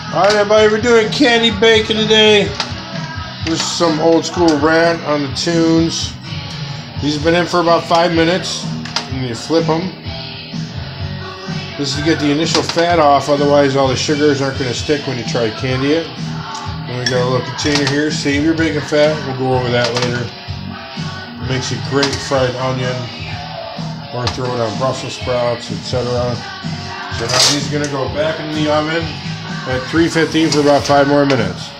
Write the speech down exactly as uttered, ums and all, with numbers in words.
Alright everybody, we're doing candy bacon today. This is some old school rant on the tunes. These have been in for about five minutes. And you flip them. This is to get the initial fat off, otherwise all the sugars aren't going to stick when you try to candy it. And we got a little container here. Save your bacon fat. We'll go over that later. It makes a great fried onion. Or throw it on Brussels sprouts, et cetera. So now these are going to go back in the oven at three fifty for about five more minutes.